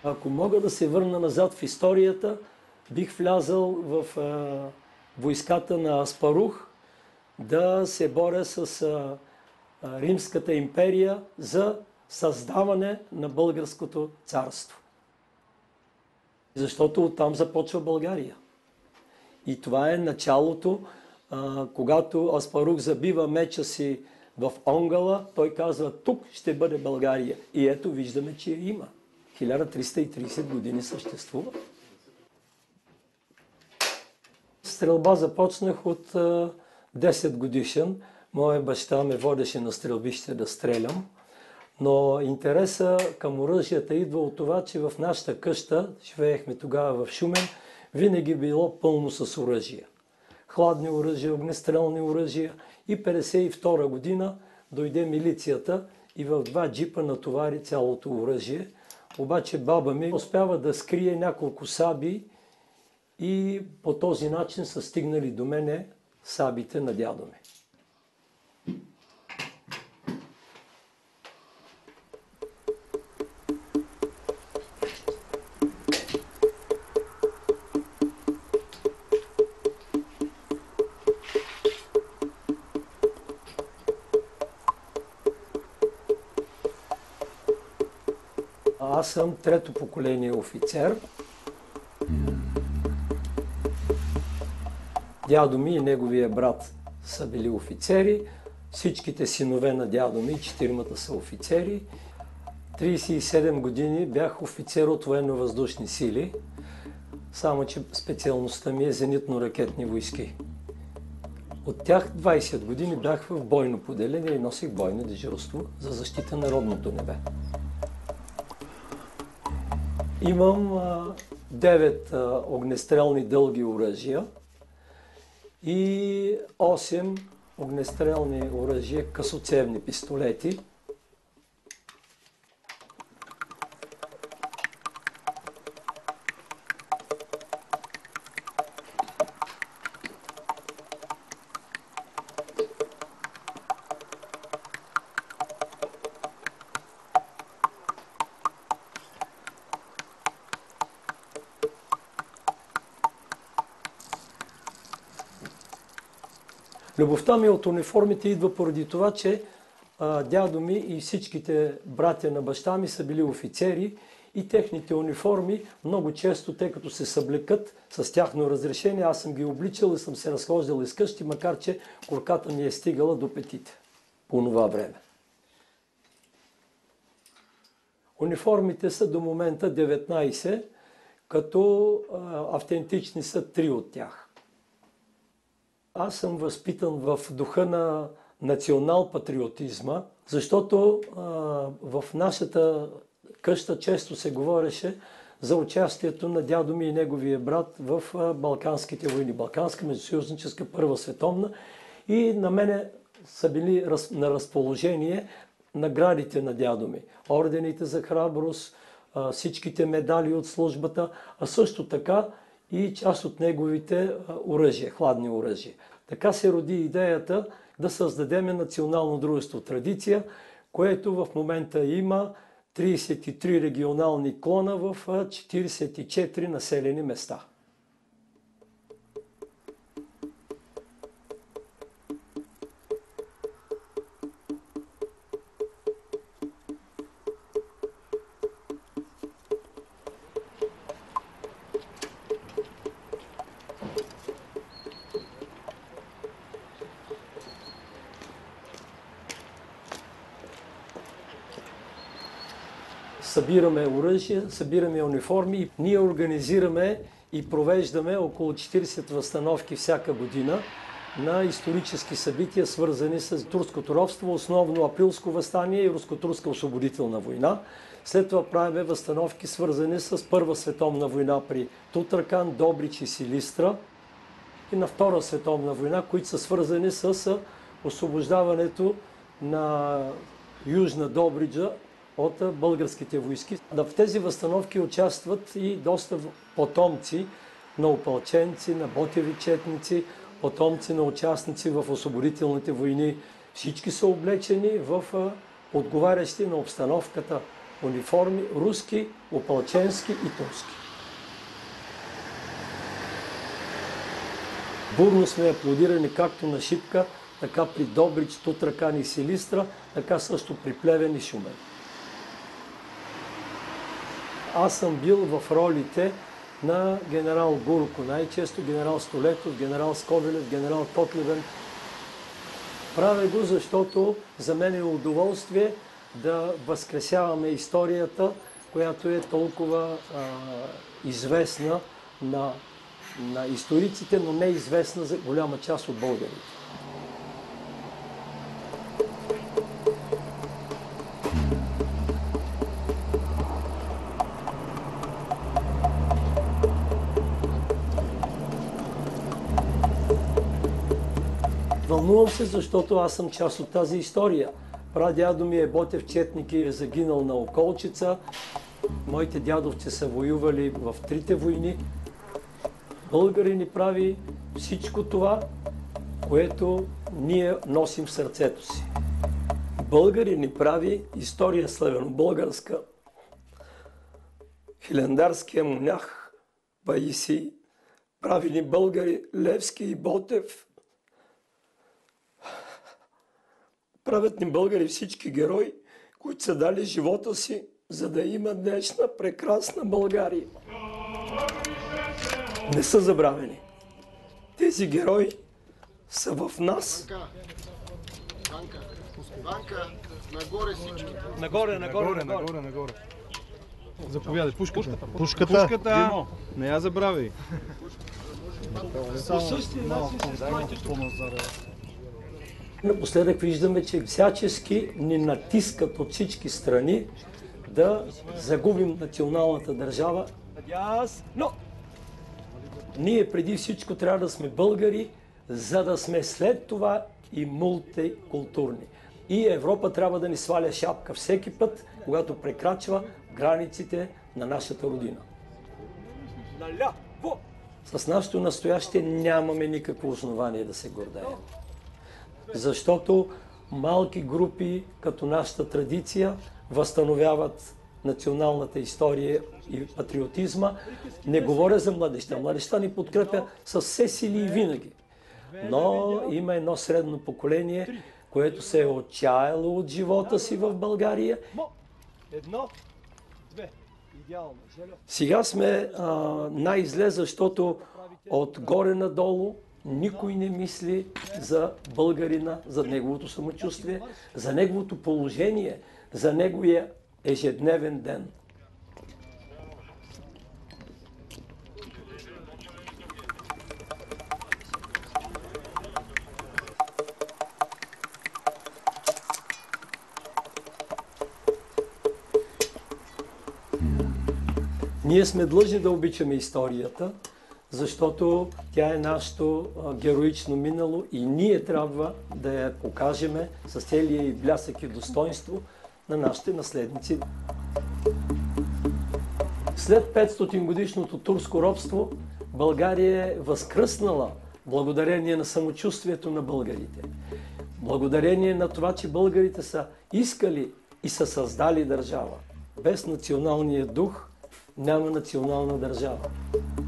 Ако мога да се върна назад в историята, бих влязал в войската на Аспарух да се боря с Римската империя за създаване на българското царство. Защото оттам започва България. И това е началото, когато Аспарух забива меча си в Онгала, той казва, тук ще бъде България. И ето виждаме, че я има. 1330 години съществува. Стрелба започнах от 10 годишен. Моя баща ме водеше на стрелбище да стрелям. Но интереса към оръжията идва от това, че в нашата къща, живеехме тогава в Шумен, винаги било пълно с оръжия. Хладни оръжия, огнестрелни оръжия. И 1952 година дойде милицията и в 2 джипа натовари цялото оръжие. Обаче баба ми успява да скрие няколко саби и по този начин са стигнали до мене сабите на дядо ми. Аз съм трето поколение офицер. Дядо ми и неговия брат са били офицери. Всичките синове на дядо ми, 4-мата са офицери. 37 години бях офицер от военно-въздушни сили, само че специалността ми е зенитно-ракетни войски. От тях 20 години бях в бойно поделение и носих бойно дежурство за защита на родното небе. Имам 9 огнестрелни дълги оръжия и 8 огнестрелни оръжия, късоцевни пистолети. Любовта ми от униформите идва поради това, че дядо ми и всичките братя на баща ми са били офицери и техните униформи много често, тъй като се съблекат с тяхно разрешение, аз съм ги обличал и съм се разхождал из къщи, макар че корката ми е стигала до петите по това време. Униформите са до момента 19, като автентични са 3 от тях. Аз съм възпитан в духа на национал-патриотизма, защото в нашата къща често се говореше за участието на дядо ми и неговия брат в Балканските войни. Балканска междусъюзническа Първа световна. И на мене са били на разположение наградите на дядо ми. Ордените за храброст, всичките медали от службата, а също така и част от неговите оръжия, хладни оръжия. Така се роди идеята да създадем национално дружество традиция, което в момента има 33 регионални клона в 44 населени места. Събираме оръжие, събираме униформи. Ние организираме и провеждаме около 40 възстановки всяка година на исторически събития, свързани с турското робство, основно Априлско въстание и Руско-турска освободителна война. След това правим възстановки, свързани с Първа световна война при Тутракан, Добрич и Силистра и на Втора световна война, които са свързани с освобождаването на Южна Добриджа от българските войски. В тези възстановки участват и доста потомци на опълченци, на ботеви четници, потомци на участници в освободителните войни. Всички са облечени в отговарящи на обстановката униформи, руски, опалченски и турски. Бурно сме аплодирани както на Шипка, така при Добрич, Тутракан и Силистра, така също при Плевен и Шумен. Аз съм бил в ролите на генерал Гурко, най-често генерал Столетов, генерал Скобелев, генерал Котлевен. Правя го, защото за мен е удоволствие да възкресяваме историята, която е толкова известна на историците, но не известна за голяма част от българите. Вълнувам се, защото аз съм част от тази история. Прадядо ми е Ботев Четник и е загинал на Околчица. Моите дядовци са воювали в трите войни. Българи ни прави всичко това, което ние носим в сърцето си. Българи ни прави история славяно-българска. Хилендарския монах Паисий, прави ни българи Левски и Ботев. Правят ни българи всички герои, които са дали живота си, за да има днешна прекрасна България. Не са забравени. Тези герои са в нас. Ванка, нагоре всички. Нагоре. Заповядай, пушката. Не я забравяй. По същия начин се строите тук. Напоследък виждаме, че всячески ни натискат от всички страни да загубим националната държава. Но ние преди всичко трябва да сме българи, за да сме след това и мултикултурни. И Европа трябва да ни сваля шапка всеки път, когато прекрачва границите на нашата родина. С нашето настояще нямаме никакво основание да се гордеем. Защото малки групи, като нашата традиция, възстановяват националната история и патриотизма. Не говоря за младежта. Младежта ни подкрепя с все сили и винаги. Но има едно средно поколение, което се е отчаяло от живота си в България. Сега сме най-зле, защото отгоре надолу никой не мисли за българина, за неговото самочувствие, за неговото положение, за неговия ежедневен ден. Ние сме длъжни да обичаме историята, защото тя е нашето героично минало и ние трябва да я покажем с целия и блясък и достоинство на нашите наследници. След 500 годишното турско робство България е възкръснала благодарение на самочувствието на българите. Благодарение на това, че българите са искали и са създали държава. Без националния дух няма национална държава.